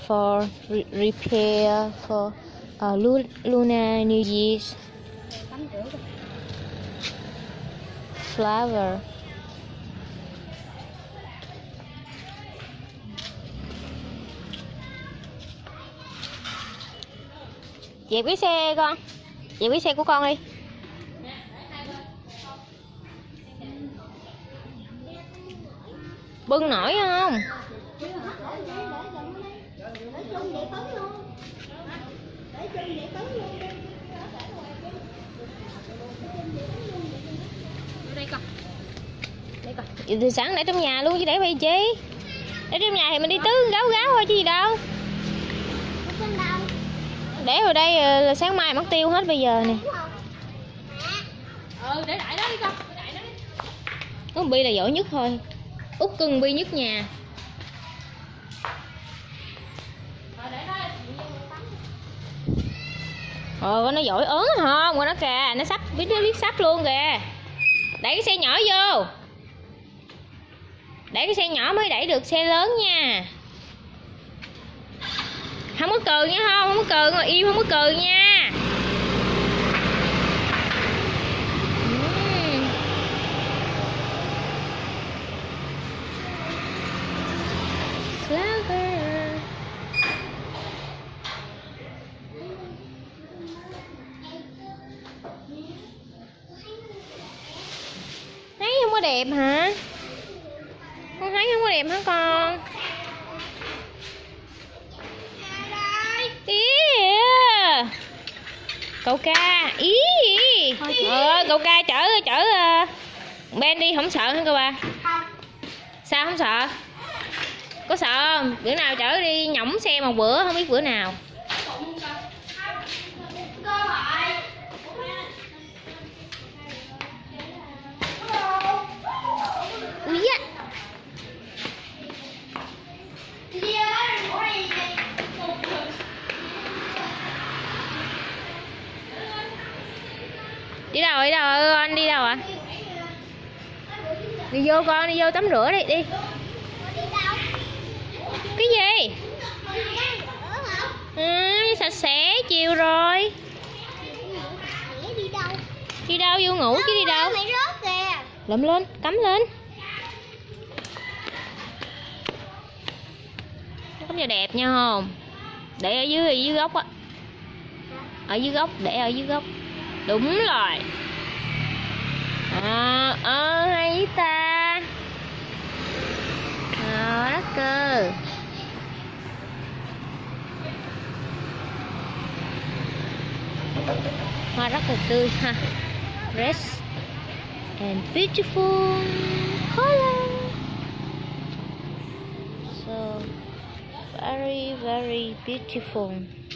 for repair for Lunar New Year's flower. Dẹp cái xe con, dẹp cái xe của con đi. Bưng nổi không? Đây con. Đây con. Từ sáng để trong nhà luôn chứ để vậy chi? Để trong nhà thì mình đi tứ gáo thôi chứ gì đâu. Để vào đây là sáng mai mất tiêu hết bây giờ nè. Để đại đó đi con. Con Bi là giỏi nhất thôi. Út cưng Bi nhất nhà. Con nó giỏi ớn không? Con nó kìa, nó sắp biết sắp luôn kìa. Đẩy cái xe nhỏ vô. Đẩy cái xe nhỏ mới đẩy được xe lớn nha. Không có cừ nha, không có cừ, ngồi im không có cừ nha. Flower. Thấy không có đẹp hả? Con thấy không có đẹp hả con? Cậu ca ý cậu ca chở Ben đi không sợ hả cô ba? Sao không sợ? Có sợ không? Bữa nào chở đi nhỏng xe một bữa không biết bữa nào. Ui da. Đi đâu anh đi đâu ạ? Đi vô con, đi vô tắm rửa đi đi. Cái gì? Sạch sẽ chiều rồi. Đi đâu vô ngủ chứ đi đâu? Lụm lên, cắm lên. Cắm cho đẹp nha không? Để ở dưới góc á. Ở dưới góc, để ở dưới góc. Đúng rồi. Hay ta. Đất cơ. Hoa rất là tươi ha. Red and beautiful color. So very very beautiful.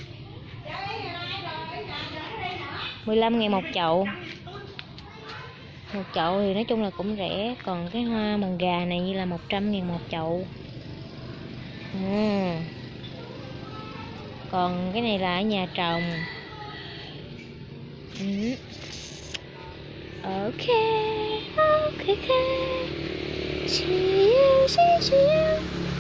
15.000 một chậu. Một chậu thì nói chung là cũng rẻ. Còn cái hoa mồng gà này như là 100.000 một chậu. Còn cái này là ở nhà trồng. Ok. Chill.